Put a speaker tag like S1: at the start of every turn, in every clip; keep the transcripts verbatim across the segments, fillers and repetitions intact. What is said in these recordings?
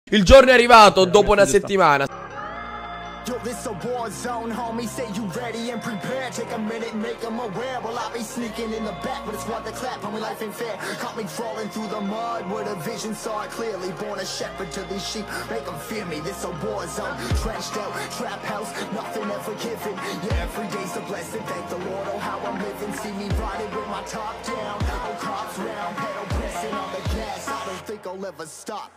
S1: Il giorno è arrivato dopo una settimana.
S2: Yo, this a war zone, homie. Say you ready and prepared. Take a minute, make them aware. Well, I'll be sneaking in the back, but it's what the clap. Homie, life ain't fair. Caught me crawling through the mud where the vision saw it clearly. Born a shepherd to these sheep, make them fear me. This a war zone, trashed out, trap house, nothing ever given. Yeah, every day's a blessing. Thank the Lord, oh how I'm living. See me riding with my top down. Oh, cops round, pedal pressing on the gas. I don't think I'll ever stop.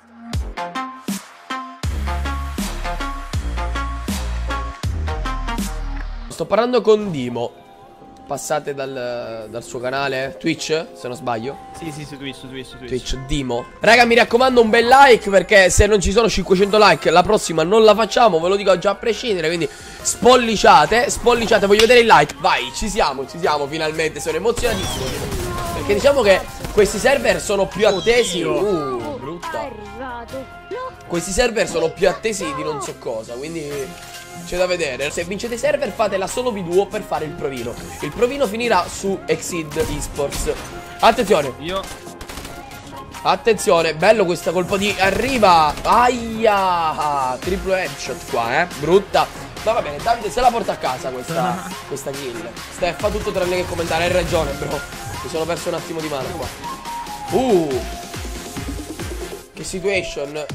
S1: Sto parlando con Dimo. Passate dal, dal suo canale Twitch, se non sbaglio.
S3: Sì, sì, su Twitch, su Twitch, su Twitch.
S1: Twitch, Dimo. Raga, mi raccomando un bel like, perché se non ci sono cinquecento like la prossima non la facciamo, ve lo dico già a prescindere. Quindi spolliciate, spolliciate, voglio vedere il like. Vai, ci siamo, ci siamo finalmente. Sono emozionatissimo, perché diciamo che questi server sono più attesi. Uh, brutta. Questi server sono più attesi di non so cosa, quindi c'è da vedere. Se vincete i server fate la solo V due per fare il provino. Il provino finirà su Exceed Esports. Attenzione.
S3: Io.
S1: Attenzione, bello questa colpo di arriva. Aia. Triplo headshot qua, eh. Brutta. Ma va bene, Davide se la porta a casa questa, questa kill. Steph fa tutto tranne che commentare. Hai ragione, bro. Mi sono perso un attimo di mano qua. Uh. Che situation.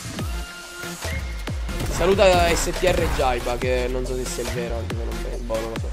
S1: Saluta S T R Jaiba, che non so se sia il vero, anche se non, boh, non lo so.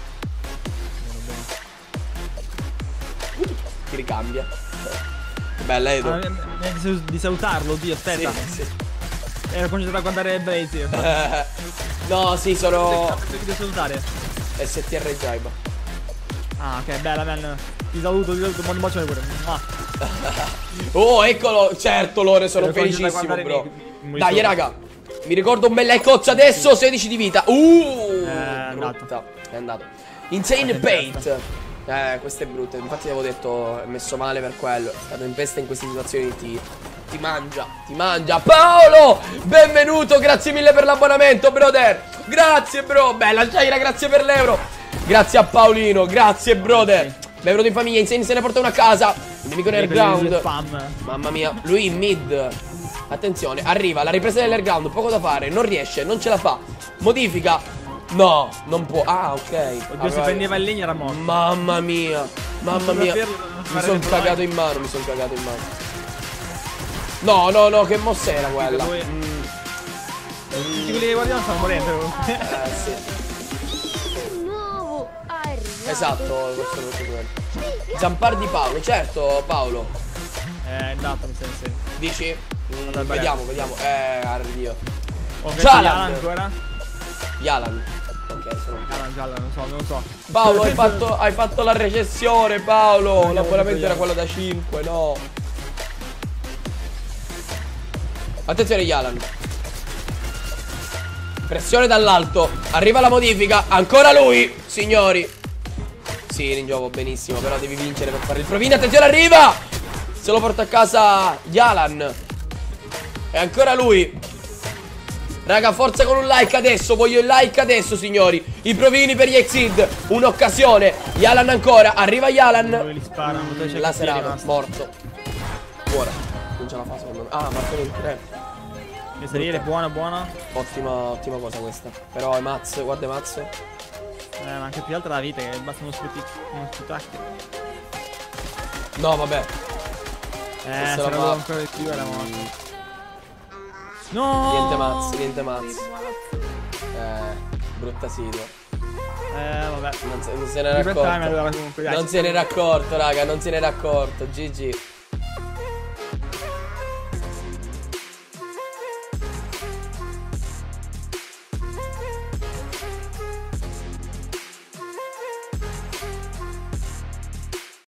S1: Ti ricambia. Bella Edo.
S3: Ah, di, di salutarlo, oddio, aspetta.
S1: Sì, sì.
S3: Ero concentrato a guardare Blaze.
S1: No, sì, sono
S3: Devo salutare.
S1: S T R Jaiba.
S3: Ah, ok, bella, bella. Ti saluto, ti saluto, buon bacione pure.
S1: Oh, eccolo, certo, Lore, sono
S3: Ero
S1: felicissimo, bro.
S3: mi, mi
S1: Dai, raga. Mi ricordo un bel like adesso, sedici di vita. Uh,
S3: è andato.
S1: brutta. È andato. Insane Paint. Eh, questa è brutta. Infatti avevo detto, è messo male per quello. È stato in peste in queste situazioni. Ti, ti mangia, ti mangia. Paolo, benvenuto, grazie mille per l'abbonamento, brother. Grazie, bro. Bella Jaira, grazie per l'euro. Grazie a Paolino, grazie, brother. Benvenuto in famiglia. Insane se ne porta una a casa. Il nemico nel ground. Mamma mia, lui in mid. Attenzione, arriva la ripresa dell'airground, poco da fare, non riesce, non ce la fa. Modifica. No, non può. Ah, ok.
S3: Oddio, se prendeva il legno era morto.
S1: Mamma mia. Mamma mia. Mi sono cagato in mano, mi sono cagato in mano. No, no, no, che mossa era quella? Mm.
S3: Tutti quelli che guardiamo stanno morendo.
S1: Eh, sì. Esatto, questo è quello. Zampardi Paolo, certo, Paolo.
S3: Eh, è andato, mi sembra.
S1: Dici? Mm, vediamo, vediamo. Eh, ardio.
S3: Okay,
S1: Jalan
S3: ancora?
S1: Yalan. Ok, sono
S3: Jalan, Jalan, non so, non so.
S1: Paolo, hai fatto, hai fatto la recessione, Paolo. L'abbonamento era quello da cinque, no. Attenzione, Yalan. Pressione dall'alto. Arriva la modifica. Ancora lui, signori. Sì, in gioco benissimo, però devi vincere per fare il provino. Attenzione, arriva. Se lo porta a casa Yalan. E ancora lui. Raga, forza con un like adesso. Voglio il like adesso, signori. I provini per gli Exceed. Un'occasione. Yalan ancora. Arriva Yalan. La serata, morto. Buona. Non ce la fa secondo me. Ah, marcato in tre.
S3: Le salire, buona, buona.
S1: Ottima, ottima cosa questa. Però è Maz, guarda Maz.
S3: Eh, ma anche più alta la vita, che basta uno sputi. Uno sputac.
S1: No, vabbè.
S3: Eh, se l'avevo ancora di più era morto. No!
S1: Niente Maz, niente Maz. Eh, brutta situa.
S3: Eh, vabbè.
S1: Non se, non se n'era accorto. Non se n'era accorto, raga, non se n'era accorto. G G.